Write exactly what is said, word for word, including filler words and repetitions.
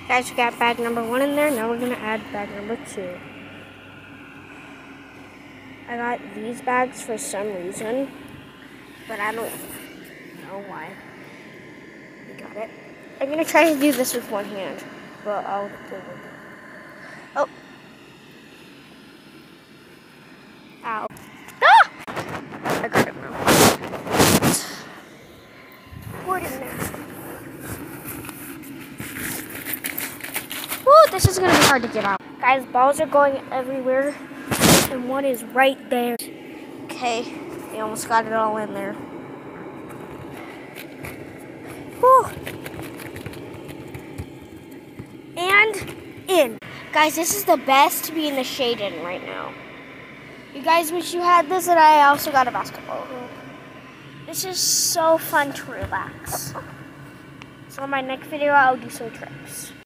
Guys, we got bag number one in there. Now we're gonna add bag number two. I got these bags for some reason, but I don't know why. We got it. I'm gonna try to do this with one hand, but I'll do it. Oh. Ow. Ah! I got it now. Put it in there. Woo, this is gonna be hard to get out. Guys, balls are going everywhere, and one is right there. Okay, we almost got it all in there. Woo. And in. Guys, this is the best to be in the shade in right now. You guys wish you had this, and I also got a basketball hoop. This is so fun to relax. So in my next video, I'll do some tricks.